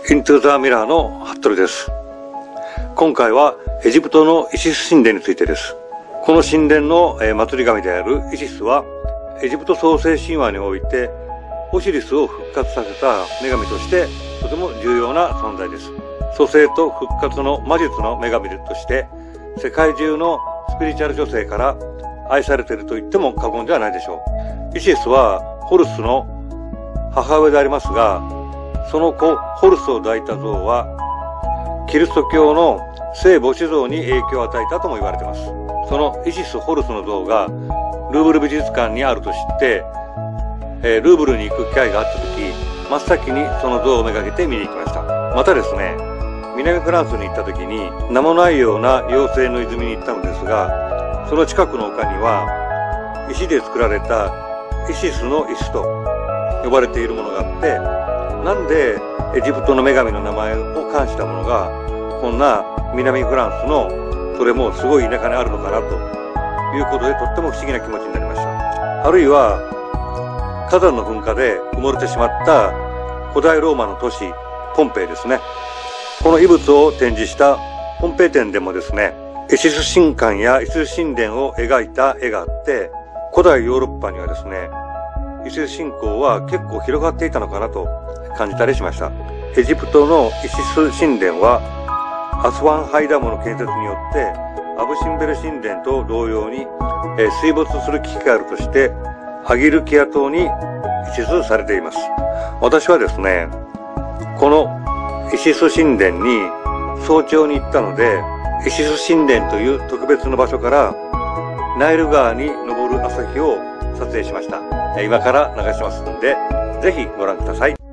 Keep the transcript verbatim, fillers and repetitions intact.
イントゥザミラーの服部です。今回はエジプトのイシス神殿についてです。この神殿の祭り神であるイシスは、エジプト創世神話においてオシリスを復活させた女神としてとても重要な存在です。蘇生と復活の魔術の女神として世界中のスピリチュアル女性から愛されていると言っても過言ではないでしょう。イシスはホルスの母親でありますが、その子ホルスを抱いた像はキリスト教の聖母子像に影響を与えたとも言われています。そのイシス・ホルスの像がルーブル美術館にあると知って、えー、ルーブルに行く機会があった時、真っ先にその像をめがけて見に行きました。またですね、南フランスに行った時に名もないような妖精の泉に行ったのですが、その近くの丘には石で作られたイシスの石と呼ばれているものがあって、なんでエジプトの女神の名前を冠したものがこんな南フランスのそれもすごい田舎にあるのかなということで、とっても不思議な気持ちになりました。あるいは火山の噴火で埋もれてしまった古代ローマの都市ポンペイですね。この遺物を展示したポンペイ展でもですね、イシス神官やイシス神殿を描いた絵があって、古代ヨーロッパにはですね、イシス信仰は結構広がっていたのかなと感じたりしました。エジプトのイシス神殿はアスワンハイダムの建設によってアブシンベル神殿と同様に、えー、水没する危機があるとしてアギルキア島に移設されています。私はですね、このイシス神殿に早朝に行ったので、イシス神殿という特別な場所からナイル川に昇る朝日を撮影しました。今から流しますので、ぜひご覧ください。